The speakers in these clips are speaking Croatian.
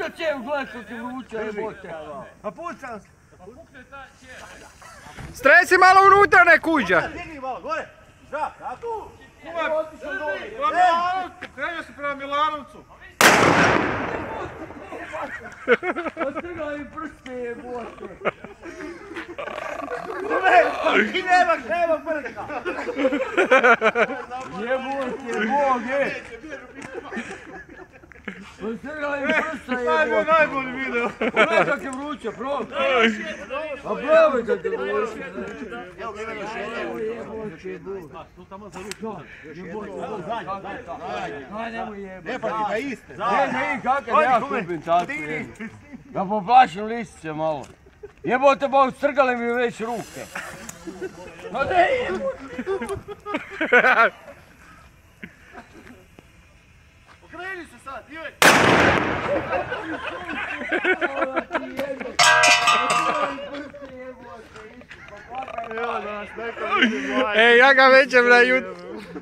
puca cijev, gledaj što ti vruća jebote. A pucam se. Stresi malo unutra, ne kuđa. Digni malo, gore. Žak, a tu. Krenio si prema Milanovcu. Ostrgaj mi prste jebote. I nema brka. Jebote, Boge. Ostrgaj mi prste jebote. Najbolji video. Pogledaj kak je vruće, probaj. A probaj kak je vruće. Evo ga ima još jedno. Evo jebote, Boge. Tu tamo za ruku. Aj, nemoj jebati. Ne pa ti ga iste. Ne, kakav ja kupim tako jebote. Da poplašim listiće malo. Jebote, Bog, strgale mi već ruke. No da jebote. Okreni se sad, Ive. Evo da nas neko vidi mlaj. Ej, ja ga većem na YouTube.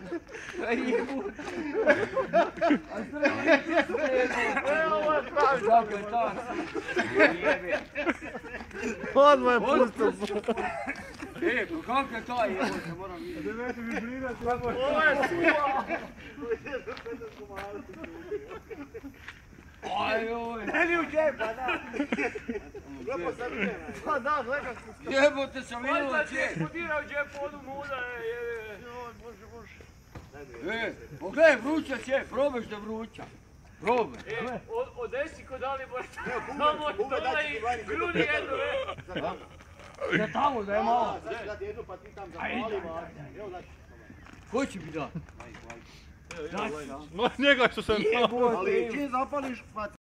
Evo ovo je pravi. Kako je to? Odmah je pustio. E, pa kako je to jebote, moram vidjeti. Ovo je suva. Ajoj. Meni u džepa, da. Pa da, gledaj kako se. Jebote sam vidio ček. Podirao džepu, odu muda, Bože. E, pogledaj, vruća ček, probaš da vruća. Probaj. Odesi kod Dalibora, tamo dole i grudi jednu, Da tamo, da je malo. Dati jednu pa ti tam zapali, evo dati. Ko će mi da? Njega što sam... Jebote. Ali čim zapališ, pa